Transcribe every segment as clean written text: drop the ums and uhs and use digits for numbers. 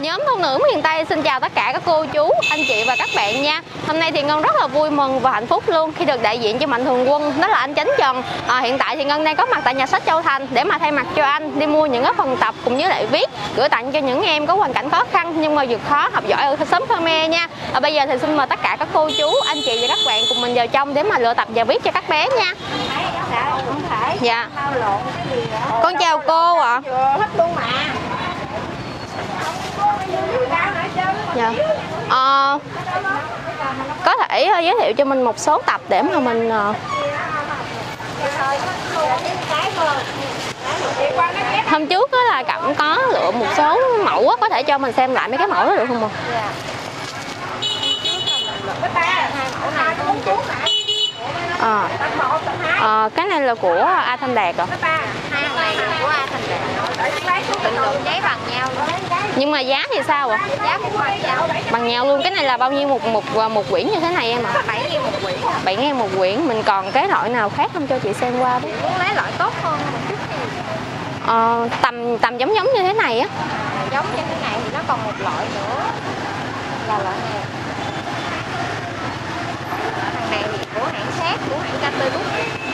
Nhóm Thôn Nữ miền Tây xin chào tất cả các cô chú, anh chị và các bạn nha. Hôm nay thì Ngân rất là vui mừng và hạnh phúc luôn khi được đại diện cho Mạnh Thường Quân, đó là anh Chánh Trần. Hiện tại thì Ngân đang có mặt tại nhà sách Châu Thành để mà thay mặt cho anh đi mua những cái phần tập cũng như lại viết gửi tặng cho những em có hoàn cảnh khó khăn nhưng mà vượt khó học giỏi ở xóm Khmer nha. Bây giờ thì xin mời tất cả các cô chú, anh chị và các bạn cùng mình vào trong để mà luyện tập và viết cho các bé nha. Dạ. Con chào cô ạ. Dạ. Có thể giới thiệu cho mình một số tập để mà mình hôm trước đó là Cẩm có lựa một số mẫu, có thể cho mình xem lại mấy cái mẫu đó được không ạ? Cái này là của A Thanh Đạt rồi. Hai này là của A Thanh Đạt. Từng đường giấy bằng nhau luôn. Nhưng mà giá thì sao ạ? Giá cũng bằng nhau. Bằng nhau luôn. Cái này là bao nhiêu một quyển như thế này em ạ? 7.000 một quyển. 7.000 một quyển. Mình còn cái loại nào khác không cho chị xem qua đó? Muốn lấy loại tốt hơn một chút thì tầm giống như thế này á. giống như thế này thì nó còn một loại nữa là loại này. Thằng này thì của hãng khác, của hãng KT Book.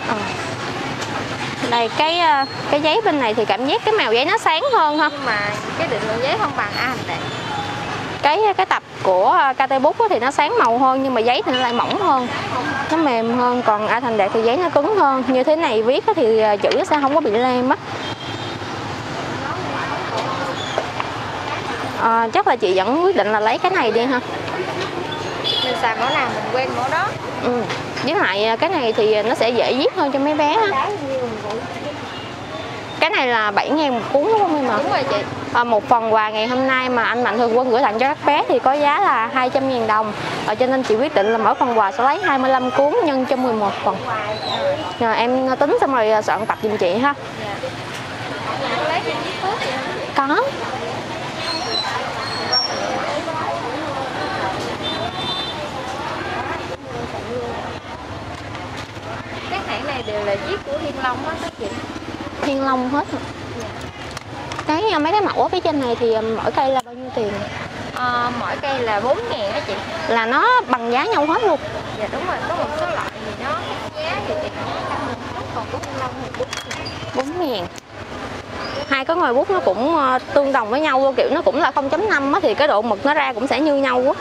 Đây cái giấy bên này thì cảm giác cái màu giấy nó sáng hơn ha. Nhưng mà cái định lượng giấy không bằng A Thanh Đạt. Cái tập của KT Book thì nó sáng màu hơn nhưng mà giấy thì nó lại mỏng hơn, nó mềm hơn. Còn A Thanh Đạt thì giấy nó cứng hơn. Như thế này viết thì chữ nó sẽ không có bị lem á. Chắc là chị vẫn quyết định là lấy cái này đi ha. Mình xài mẫu nào mình quen mẫu đó. Với lại cái này thì nó sẽ dễ viết hơn cho mấy bé ha. Cái này là 7.000 một cuốn đúng không em ạ? Đúng rồi chị. Một phần quà ngày hôm nay mà anh Mạnh Thường Quân gửi tặng cho các bé thì có giá là 200.000 đồng. Cho nên chị quyết định là mỗi phần quà sẽ lấy 25 cuốn nhân cho 11 phần. Em tính xong rồi soạn tập giùm chị ha. Có. Các hãng này đều là viết của Thiên Long á các chị. Thiên Long hết rồi. Mấy cái mẫu ở phía trên này thì mỗi cây là bao nhiêu tiền? Mỗi cây là 4.000 á chị. Là nó bằng giá nhau hết luôn. Dạ đúng rồi, có một số loại thì nó giá thì còn của Thiên Long thì 4.000. Hai cái ngòi bút nó cũng tương đồng với nhau luôn, kiểu nó cũng là 0.5 á, thì cái độ mực nó ra cũng sẽ như nhau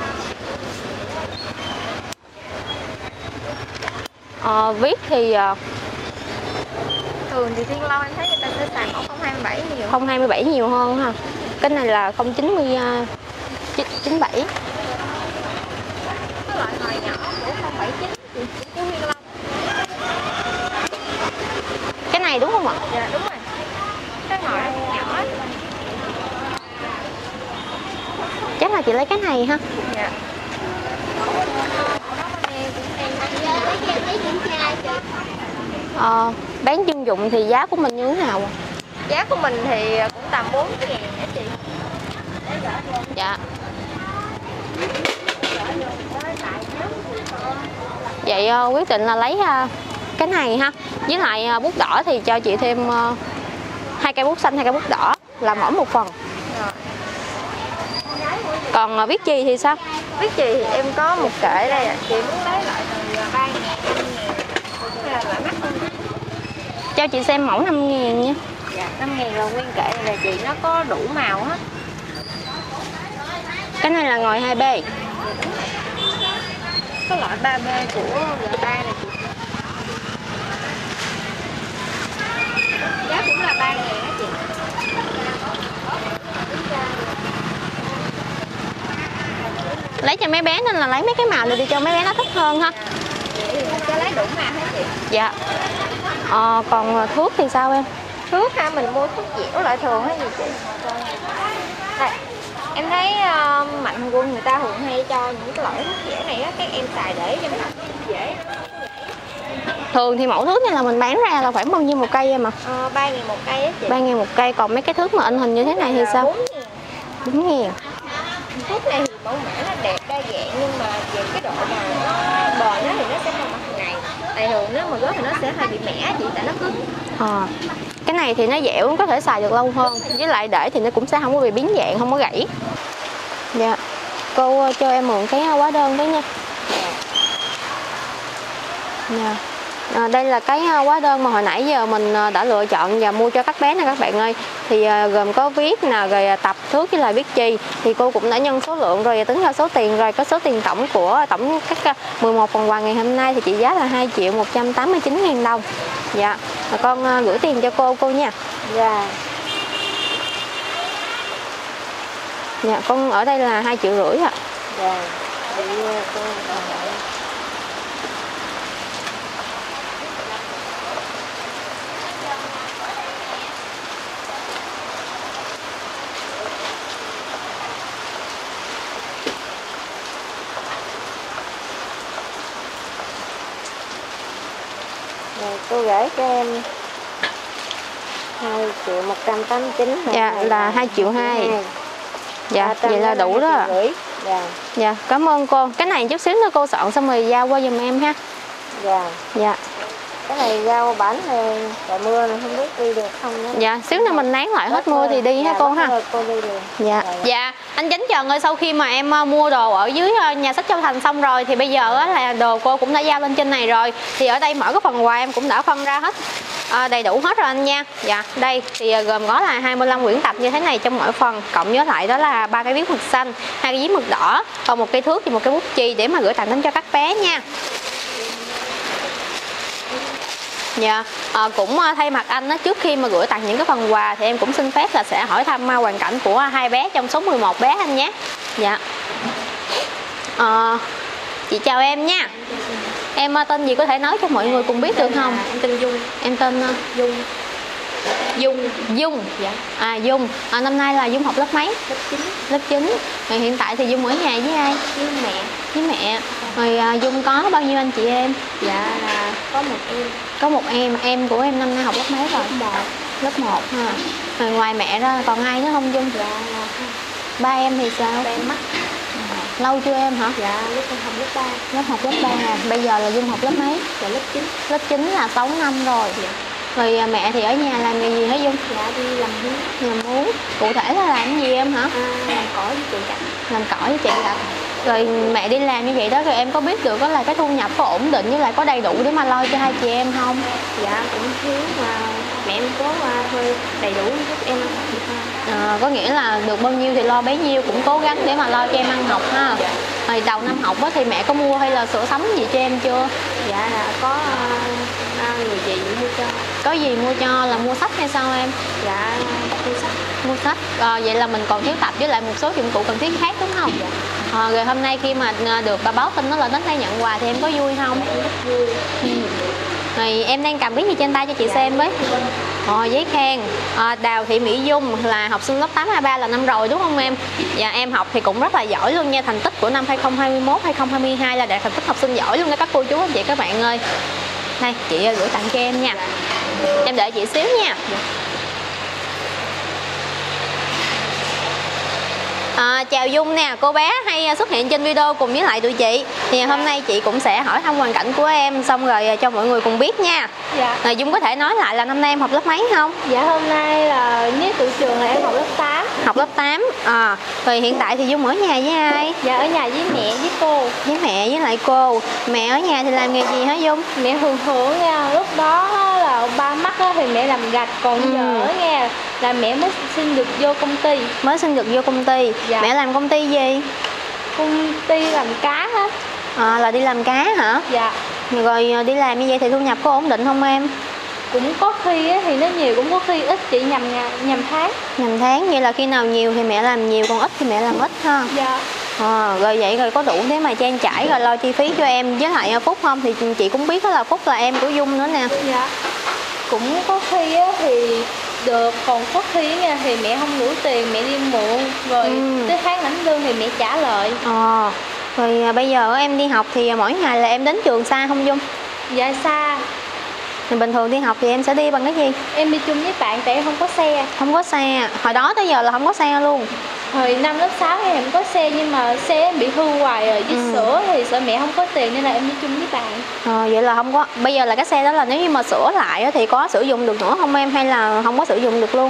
á. Viết thì thường thì Thiên Long em thấy người ta sẽ xài mẫu 027 nhiều. 027 nhiều hơn ha. Cái này là 097. Cái loại ngòi nhỏ của 079 của Thiên Long. Cái này đúng không ạ? Dạ đúng rồi. Cái ngòi nhỏ. Chắc là chị lấy cái này ha. Dạ. Bán chuyên dụng thì giá của mình như thế nào? Giá của mình thì cũng tầm 4.000 hả chị? Dạ. Vậy quyết định là lấy cái này ha. Với lại bút đỏ thì cho chị thêm 2 cây bút xanh, 2 cây bút đỏ là mỗi một phần. Rồi. Còn viết chì thì sao? Viết chì thì em có một kệ đây ạ. Chị muốn lấy loại từ 3.000, 5.000 cũng là loại mắc hơn. Cho chị xem mẫu 5.000 nha. Dạ, 5.000 là nguyên kệ này là chị, nó có đủ màu hết. Cái này là ngòi 2B. Có loại 3B của G3 này chị. Giá cũng là 3.000 á chị. Lấy cho mấy bé nên là lấy mấy cái màu này đi cho mấy bé nó thích hơn ha. Cho lấy đủ màu hết chị. Dạ. Còn thuốc thì sao em? Thuốc ha, mình mua thuốc dẻo loại thường hay gì chị? Đây, em thấy Mạnh Thường Quân người ta thường hay cho những cái loại thuốc dẻo này á, các em xài để cho mình dễ. Thường thì mẫu thước này là mình bán ra là khoảng bao nhiêu một cây em ạ? 3.000 một cây á chị. 3.000 một cây. Còn mấy cái thước mà in hình như thế này thì sao? 4.000. 4.000. Thuốc này thì mẫu mã nó đẹp đa dạng nhưng mà về cái độ mà nó bền á thì nó sẽ không bằng hàng ngày. Tại thường nếu mà gớt thì nó sẽ hơi bị mẻ chị, tại nó cứng. Cái này thì nó dẻo, có thể xài được lâu hơn. Với lại để thì nó cũng sẽ không có bị biến dạng, không có gãy. Dạ. Cô cho em mượn cái hóa đơn đấy nha. Dạ. Đây là cái hóa đơn mà hồi nãy giờ mình đã lựa chọn và mua cho các bé nè các bạn ơi. Thì gồm có viết nè, rồi tập thước với lại viết chì. Thì cô cũng đã nhân số lượng rồi tính ra số tiền rồi. Có số tiền tổng của tổng các 11 phần quà ngày hôm nay thì trị giá là 2.189.000 đồng. Dạ. Con gửi tiền cho cô nha. Dạ. Dạ, con ở đây là 2,5 triệu ạ. Dạ. Chị cô cô gửi cho em 2.189.000. Dạ là 2,2 triệu. Dạ, vậy là đủ đó. Dạ. Dạ, cảm ơn cô. Cái này chút xíu nữa cô soạn xong rồi giao qua giùm em ha. Dạ. Dạ. Cái này giao bản này trời mưa này không biết đi được không nữa. Dạ, xíu nữa mình nán lại hết mưa thì đi ha cô ha. Cô đi liền. Dạ. Dạ, anh Chánh Trần ơi, sau khi mà em mua đồ ở dưới nhà sách Châu Thành xong rồi thì bây giờ là đồ cô cũng đã giao lên trên này rồi. Thì ở đây mỗi cái phần quà em cũng đã phân ra hết đầy đủ hết rồi anh nha. Dạ, đây thì gồm có là 25 quyển tập như thế này trong mỗi phần, cộng với lại đó là 3 cái viết mực xanh, 2 cái viết mực đỏ, còn 1 cây thước và 1 cái bút chì để mà gửi tặng đến cho các bé nha. Dạ, cũng thay mặt anh trước khi mà gửi tặng những cái phần quà thì em cũng xin phép là sẽ hỏi thăm hoàn cảnh của 2 bé trong số 11 bé anh nhé. Dạ. Chị chào em nha. Em tên gì có thể nói cho mọi người cùng biết được không? Em tên Dung. Em tên Dung. Dạ. Dung. Năm nay là Dung học lớp mấy? Lớp 9. Lớp 9. Rồi hiện tại thì Dung ở nhà với ai? Với mẹ. Với mẹ. Rồi Dung có bao nhiêu anh chị em? Dạ là có một em. Có một em. Em của em năm nay học lớp mấy rồi? Lớp 1 ha. Rồi ngoài mẹ ra còn ai nữa không Dung? Dạ là ba em thì sao? ba em mắc. Lâu chưa em hả? Dạ lúc con học lớp 3. Học lớp 3. Bây giờ là Dung học lớp mấy? Dạ lớp 9. Lớp 9 là 6 năm rồi. Dạ. Rồi mẹ thì ở nhà làm nghề gì hả Dung? Dạ đi làm muối. Làm muối. Cụ thể là làm gì em hả? Làm cỏ với chị Gạch. Làm cỏ với chị Gạch. Rồi mẹ đi làm như vậy đó rồi em có biết được đó là cái thu nhập có ổn định với lại có đầy đủ để mà lo cho 2 chị em không? Dạ cũng thiếu mà mẹ em có hơi đầy đủ giúp em ăn học được ha. Có nghĩa là được bao nhiêu thì lo bấy nhiêu, cũng cố gắng để mà lo cho em ăn học ha. Dạ. Rồi đầu năm học thì mẹ có mua hay là sữa sắm gì cho em chưa? Dạ là có người chị mua cho. Có gì mua cho là mua sách hay sao em? Dạ mua sách. Mua sách. Vậy là mình còn thiếu tập với lại một số dụng cụ cần thiết khác đúng không? Dạ. Rồi hôm nay khi mà được báo tin nó là đến đây nhận quà thì em có vui không? Em rất vui. Rồi em đang cầm cái gì trên tay cho chị xem với? Giấy khen. Đào Thị Mỹ Dung là học sinh lớp 8A3 là năm rồi đúng không em? Dạ em học thì cũng rất là giỏi luôn nha. Thành tích của năm 2021, 2022 là đạt thành tích học sinh giỏi luôn đó các cô chú anh chị các bạn ơi. Đây chị gửi tặng cho em nha. Em đợi chị xíu nha. Chào Dung nè, cô bé hay xuất hiện trên video cùng với lại tụi chị. Thì hôm nay chị cũng sẽ hỏi thăm hoàn cảnh của em xong rồi cho mọi người cùng biết nha. Dạ. Dung có thể nói lại là năm nay em học lớp mấy không? Dạ hôm nay là với tụi trường là em học lớp 8. Học lớp 8. Rồi hiện tại thì Dung ở nhà với ai? Dạ ở nhà với mẹ với cô. Với mẹ với lại cô. Mẹ ở nhà thì làm nghề gì hả Dung? Mẹ thường nha, lúc đó là ba mắc thì mẹ làm gạch, còn giờ nghe là mẹ mới xin được vô công ty. Mới xin được vô công ty. Dạ. Mẹ làm công ty gì? Công ty làm cá hết. Là đi làm cá hả? Dạ. Rồi đi làm như vậy thì thu nhập có ổn định không em? Cũng có khi thì nó nhiều, cũng có khi ít, chị nhầm tháng. Nhầm tháng, vậy là khi nào nhiều thì mẹ làm nhiều, còn ít thì mẹ làm ít ha? Dạ. Rồi vậy rồi có đủ để mà trang trải rồi lo chi phí cho em với lại Phúc không? Thì chị cũng biết đó là Phúc là em của Dung nữa nè. Dạ. Cũng có khi thì được, còn có khi nha thì mẹ không đủ tiền, mẹ đi mượn rồi tới tháng lãnh lương thì mẹ trả lại. Rồi bây giờ em đi học thì mỗi ngày là em đến trường xa không Dung? Dạ xa. Thì bình thường đi học thì em sẽ đi bằng cái gì? Em đi chung với bạn tại em không có xe. Không có xe, hồi đó tới giờ là không có xe luôn. Hồi năm lớp 6 em có xe nhưng mà xe em bị hư hoài rồi, với sửa thì sợ mẹ không có tiền nên là em đi chung với bạn. Vậy là không có, bây giờ là cái xe đó là nếu như mà sửa lại thì có sử dụng được nữa không em hay là không có sử dụng được luôn?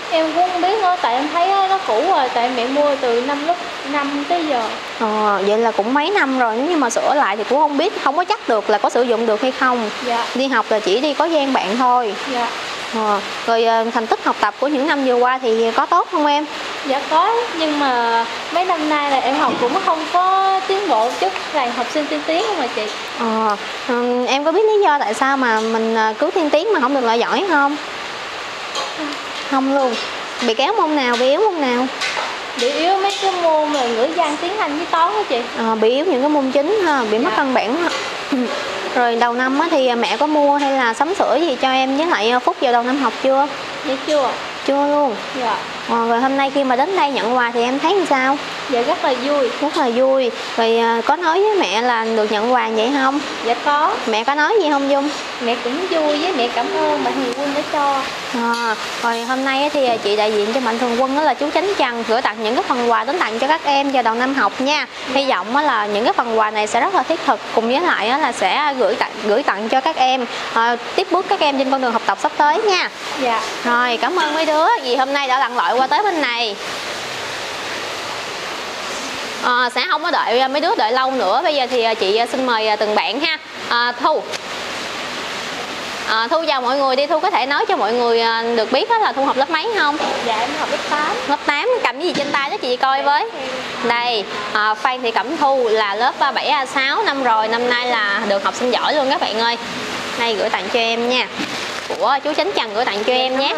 Em cũng không biết nữa, tại em thấy nó cũ rồi, tại mẹ mua từ lúc năm tới giờ. Vậy là cũng mấy năm rồi, nếu như mà sửa lại thì cũng không biết, không có chắc được là có sử dụng được hay không. Dạ. Đi học là chỉ đi có gian bạn thôi. Dạ. Rồi thành tích học tập của những năm vừa qua thì có tốt không em? Dạ có, nhưng mà mấy năm nay là em học cũng không có tiến bộ chút, là học sinh tiên tiến không mà chị. Em có biết lý do tại sao mà mình cứ tiên tiến mà không được loại giỏi không? Không luôn. Bị kéo môn nào, bị yếu môn nào? Bị yếu mấy cái môn là ngữ văn, tiếng Anh với toán đó chị. Bị yếu những cái môn chính ha, bị mất cân bản. Rồi đầu năm thì mẹ có mua hay là sắm sửa gì cho em với lại Phúc vào đầu năm học chưa? Dạ chưa. Chưa luôn. Dạ. Rồi hôm nay khi mà đến đây nhận quà thì em thấy như sao? Dạ rất là vui. Rất là vui. Rồi có nói với mẹ là được nhận quà vậy không? Dạ có. Mẹ có nói gì không Dung? Mẹ cũng vui, với mẹ cảm ơn Mạnh Thường Quân đã cho. Rồi hôm nay thì chị đại diện cho Mạnh Thường Quân đó là chú Chánh Trần gửi tặng những cái phần quà đến tặng cho các em vào đầu năm học nha. Hy vọng là những cái phần quà này sẽ rất là thiết thực, cùng với lại là sẽ gửi tặng cho các em, tiếp bước các em trên con đường học tập sắp tới nha. Dạ. Rồi cảm ơn mấy đứa vì hôm nay đã lặn lội qua tới bên này. Sẽ không có đợi mấy đứa đợi lâu nữa. Bây giờ thì chị xin mời từng bạn ha. Thu Thu chào mọi người đi. Thu có thể nói cho mọi người được biết là Thu học lớp mấy không? Dạ em học lớp 8. Lớp 8, cầm cái gì trên tay đó chị coi với. Đây, Phan Thị Cẩm Thu là lớp 7A6 năm rồi, năm nay là được học sinh giỏi luôn các bạn ơi. Đây gửi tặng cho em nha. Của chú Chánh Trần gửi tặng cho em nhé.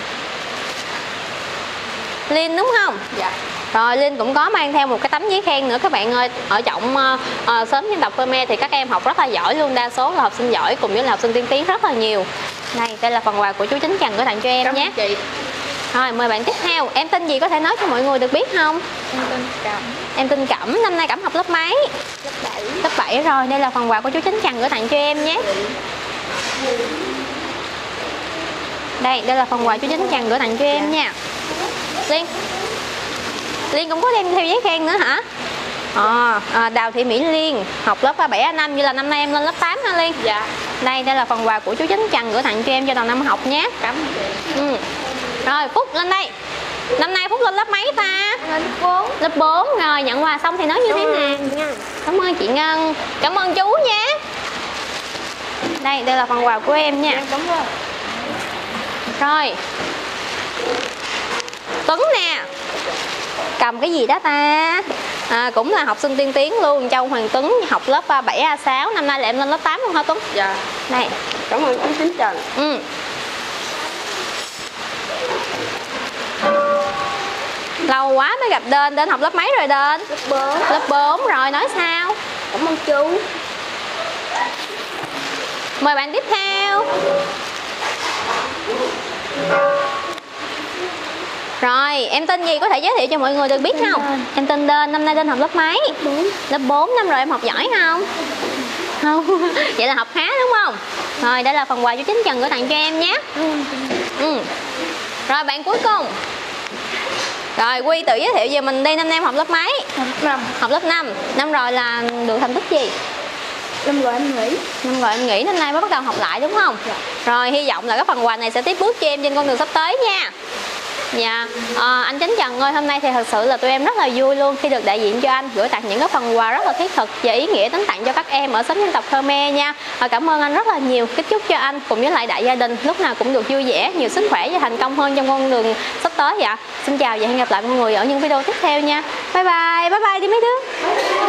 Linh đúng không? Dạ. Rồi Linh cũng có mang theo một cái tấm giấy khen nữa các bạn ơi. Ở trọng xóm dân tộc Khmer thì các em học rất là giỏi luôn, đa số là học sinh giỏi cùng với là học sinh tiên tiến rất là nhiều. Đây là phần quà của chú Chánh Trần gửi tặng cho em nhé. Chị. Rồi mời bạn tiếp theo. Em tên gì có thể nói cho mọi người được biết không? Em tên Cẩm. Em tên Cẩm, năm nay Cẩm học lớp mấy? Lớp 7. Lớp 7 rồi, đây là phần quà của chú Chánh Trần gửi tặng cho em nhé. Đây là phần quà chú Chánh Trần gửi tặng cho em nha. Liên cũng có đem theo giấy khen nữa hả? Đào Thị Mỹ Liên học lớp 7A5, như là năm nay em lên lớp 8 hả Liên? Dạ. Đây là phần quà của chú Chánh Trần gửi tặng cho em cho đầu năm học nhé. Cảm ơn chị. Rồi Phúc lên đây. Năm nay Phúc lên lớp mấy ta? Lên lớp 4. Lớp 4 rồi, nhận quà xong thì nói như thế nào? Cảm ơn chị Ngân. Cảm ơn chú nhé. Đây là phần quà của em nha. Em cảm ơn. Rồi Tuấn nè, cầm cái gì đó ta? Cũng là học sinh tiên tiến luôn, Châu Hoàng Tuấn học lớp 7A6, năm nay là em lên lớp 8 luôn hả Tuấn? Dạ. Đây. Cảm ơn chú Chánh Trần. Lâu quá mới gặp Đên. Đên học lớp mấy rồi Đên? Lớp 4. Lớp 4 rồi, nói sao? Cảm ơn chú. Mời bạn tiếp theo. Rồi, em tên gì có thể giới thiệu cho mọi người được biết không? Em tên Đên, năm nay Đên học lớp mấy? Lớp 4, năm rồi em học giỏi không? Không. Vậy là học khá đúng không? Rồi, đây là phần quà chú Chánh Trần gửi tặng cho em nhé. Rồi, bạn cuối cùng. Rồi, Quy tự giới thiệu về mình đi, năm nay em học lớp mấy? Lớp 5. Học lớp 5. Năm rồi là được thành tích gì? Năm rồi em nghỉ. Năm rồi em nghỉ, năm nay mới bắt đầu học lại đúng không? Dạ. Rồi, hy vọng là cái phần quà này sẽ tiếp bước cho em trên con đường sắp tới nha. Dạ, anh Chánh Trần ơi, hôm nay thì thật sự là tụi em rất là vui luôn khi được đại diện cho anh gửi tặng những cái phần quà rất là thiết thực và ý nghĩa đến tặng cho các em ở xóm dân tộc Khmer nha. Cảm ơn anh rất là nhiều, kính chúc cho anh cùng với lại đại gia đình lúc nào cũng được vui vẻ, nhiều sức khỏe và thành công hơn trong con đường sắp tới. Dạ, xin chào và hẹn gặp lại mọi người ở những video tiếp theo nha. Bye bye đi mấy đứa.